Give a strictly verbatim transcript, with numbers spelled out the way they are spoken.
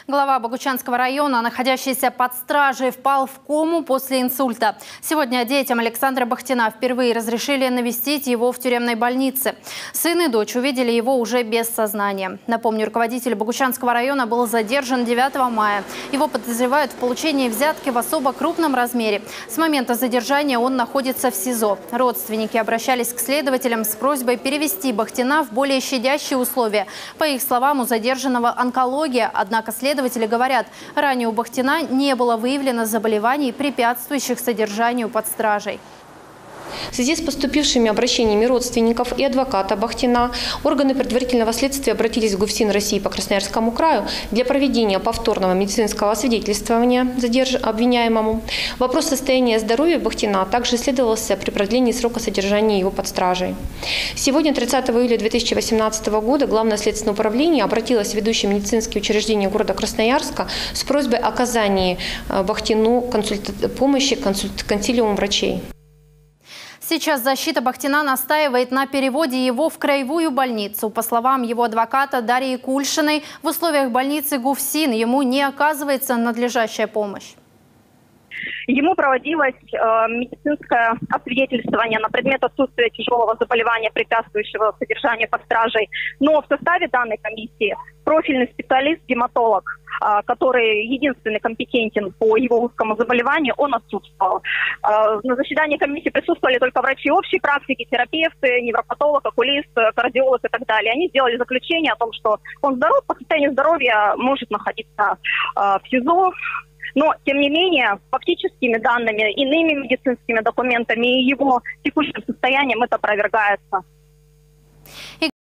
Глава Богучанского района, находящийся под стражей, впал в кому после инсульта. Сегодня детям Александра Бахтина впервые разрешили навестить его в тюремной больнице. Сын и дочь увидели его уже без сознания. Напомню, руководитель Богучанского района был задержан девятого мая. Его подозревают в получении взятки в особо крупном размере. С момента задержания он находится в СИЗО. Родственники обращались к следователям с просьбой перевести Бахтина в более щадящие условия. По их словам, у задержанного онкология, однако следователи говорят, ранее у Бахтина не было выявлено заболеваний, препятствующих содержанию под стражей. В связи с поступившими обращениями родственников и адвоката Бахтина органы предварительного следствия обратились в ГУФСИН России по Красноярскому краю для проведения повторного медицинского освидетельствования задерж... обвиняемому. Вопрос состояния здоровья Бахтина также исследовался при продлении срока содержания его под стражей. Сегодня, тридцатого июля две тысячи восемнадцатого года, Главное следственное управление обратилось в ведущие медицинские учреждения города Красноярска с просьбой оказания Бахтину консульт... помощи консульт... консилиуму врачей. Сейчас защита Бахтина настаивает на переводе его в краевую больницу. По словам его адвоката Дарьи Кульшиной, в условиях больницы ГУФСИН ему не оказывается надлежащая помощь. Ему проводилось э, медицинское освидетельствование на предмет отсутствия тяжелого заболевания, препятствующего содержанию под стражей. Но в составе данной комиссии профильный специалист-гематолог, э, который единственный компетентен по его узкому заболеванию, он отсутствовал. Э, на заседании комиссии присутствовали только врачи общей практики, терапевты, невропатолог, окулист, кардиолог и так далее. Они сделали заключение о том, что он здоров, по состоянию здоровья может находиться э, в СИЗО. Но, тем не менее, фактическими данными, иными медицинскими документами и его текущим состоянием это опровергается.